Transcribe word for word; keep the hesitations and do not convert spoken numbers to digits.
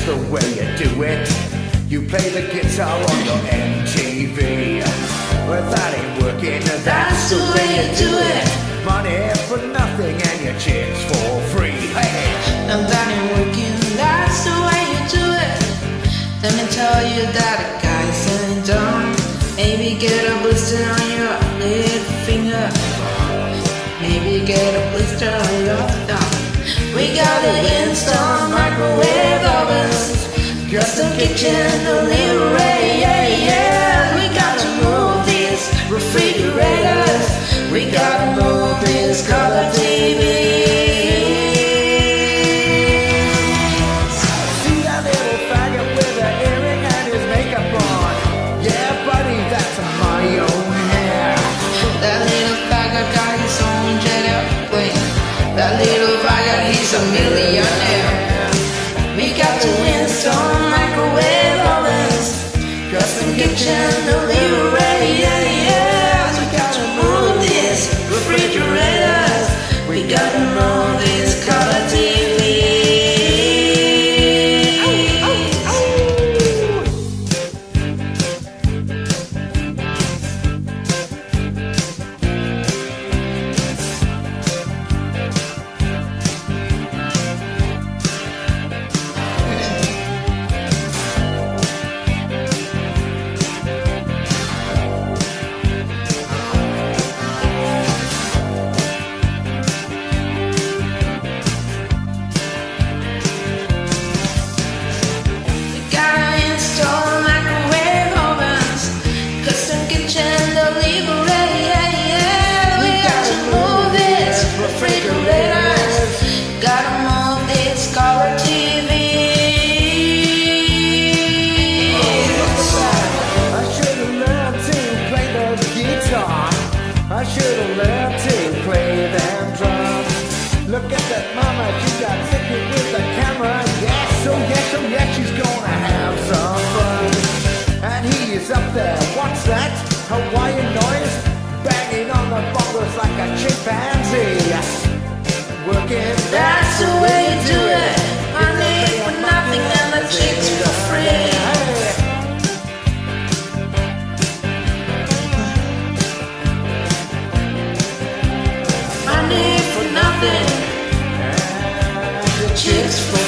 that's the way you do it. You play the guitar on your M T V. Well, that ain't working, that's the way you do it. Money for nothing and your chicks for free. Hey, and that ain't working, that's the way you do it. Let me tell you that a guy's ain't done. Maybe get a blister on your little finger. Maybe get a blister on your thumb. We got an instant microwave ovens, custom kitchen delivery, yeah, yeah. We got to move these refrigerators. We got to move these color T Vs. See that little faggot with an earring and his makeup on. Yeah, buddy, that's my own hair. That little faggot got his own jet airplane. That little faggot, he's a millionaire. We got to install microwave ovens, custom kitchen delivery, yeah, yeah. We got to move these refrigerators. We got to move these color T Vs. I should've learned to play them drums. Look at that mama, she got thicker with the camera. Yes, oh yes, oh yes, she's gonna have some fun. And he is up there, what's that? Hawaiian noise? Banging on the bongos like a chimpanzee. Working, that's the way you do it. Money for nothing and the chicks for free. Money for nothing, chicks for